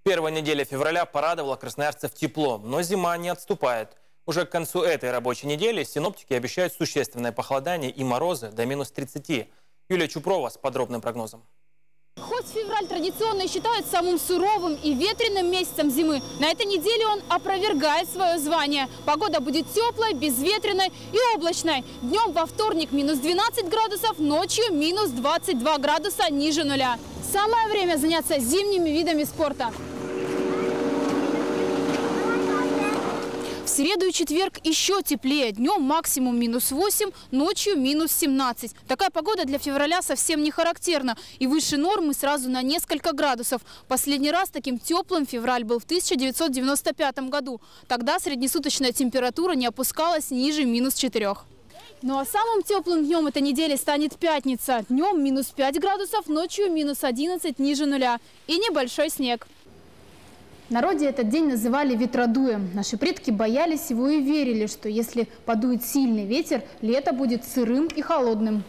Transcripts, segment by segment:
Первая неделя февраля порадовала красноярцев теплом, но зима не отступает. Уже к концу этой рабочей недели синоптики обещают существенное похолодание и морозы до минус 30. Юлия Чупрова с подробным прогнозом. Хоть февраль традиционно считают самым суровым и ветреным месяцем зимы, на этой неделе он опровергает свое звание. Погода будет теплой, безветренной и облачной. Днем во вторник минус 12 градусов, ночью минус 22 градуса ниже нуля. Самое время заняться зимними видами спорта. В среду и четверг еще теплее. Днем максимум минус 8, ночью минус 17. Такая погода для февраля совсем не характерна. И выше нормы сразу на несколько градусов. Последний раз таким теплым февраль был в 1995 году. Тогда среднесуточная температура не опускалась ниже минус 4. Ну а самым теплым днем этой недели станет пятница. Днем минус 5 градусов, ночью минус 11 ниже нуля. И небольшой снег. В народе этот день называли ветродуем. Наши предки боялись его и верили, что если подует сильный ветер, лето будет сырым и холодным.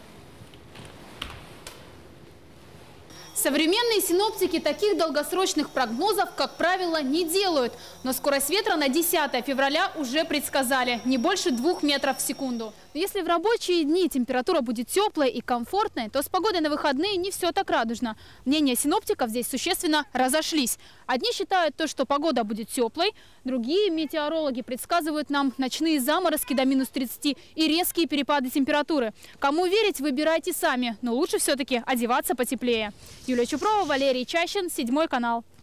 Современные синоптики таких долгосрочных прогнозов, как правило, не делают. Но скорость ветра на 10 февраля уже предсказали – не больше 2 метров в секунду. Но если в рабочие дни температура будет теплой и комфортной, то с погодой на выходные не все так радужно. Мнения синоптиков здесь существенно разошлись. Одни считают то, что погода будет теплой, другие метеорологи предсказывают нам ночные заморозки до минус 30 и резкие перепады температуры. Кому верить, выбирайте сами, но лучше все-таки одеваться потеплее. Юлия Чупрова, Валерий Чащин, 7 канал.